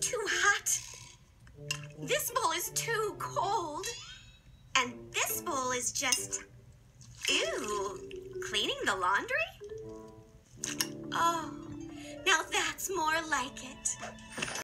too hot. This bowl is too cold. And this bowl is just, ew, cleaning the laundry? Oh, now that's more like it.